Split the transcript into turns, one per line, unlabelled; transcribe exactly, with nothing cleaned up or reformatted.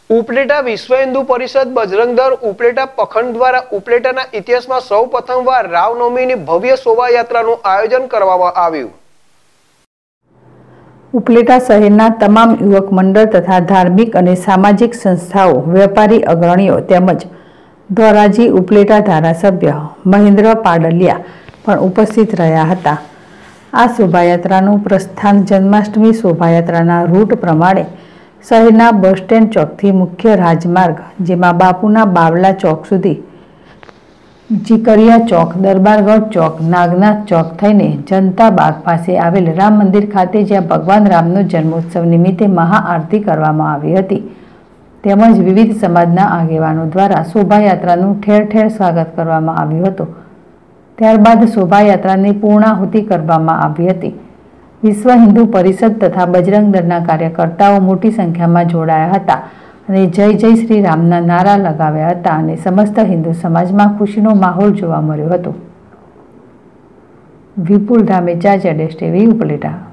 ઉપલેટા વિશ્વ હિન્દુ પરિષદ બજરંગ દળ ઉપલેટા પખંડ દ્વારા ઉપલેટાના ઇતિહાસમાં સૌ પ્રથમવાર રામનવમીની ભવ્ય શોભાયાત્રાનું આયોજન કરવામાં આવ્યું।
ઉપલેટા શહેરના તમામ યુવક મંડળ તથા ધાર્મિક અને સામાજિક સંસ્થાઓ, વેપારી અગ્રણીઓ તેમજ ધોરાજી ઉપલેટા ધારાસભ્ય મહેન્દ્ર પાડલિયા પણ ઉપસ્થિત રહ્યા હતા। આ શોભાયાત્રાનું પ્રસ્થાન જન્માષ્ટમી શોભાયાત્રાના રૂટ પ્રમાણે શહેરના બસ સ્ટેન્ડ ચોકથી મુખ્ય રાજમાર્ગ, જેમાં બાપુના બાવલા ચોક સુધી, જીકરિયા ચોક, દરબારગઢ ચોક, નાગનાથ ચોક થઈને જનતા બાગ પાસે આવેલ રામ મંદિર ખાતે, જ્યાં ભગવાન રામનો જન્મોત્સવ નિમિત્તે મહાઆરતી કરવામાં આવી હતી, તેમજ વિવિધ સમાજના આગેવાનો દ્વારા શોભાયાત્રાનું ઠેર ઠેર સ્વાગત કરવામાં આવ્યું હતું। ત્યારબાદ શોભાયાત્રાની પૂર્ણાહુતિ કરવામાં આવી હતી। વિશ્વ હિન્દુ પરિષદ તથા બજરંગ દળના કાર્યકર્તાઓ મોટી સંખ્યામાં જોડાયા હતા અને જય જય શ્રી રામના નારા લગાવ્યા હતા અને સમસ્ત હિન્દુ સમાજમાં ખુશીનો માહોલ જોવા મળ્યો હતો। વિપુલ ધામેચા, જેડેશ ટીવી, ઉપલેટા।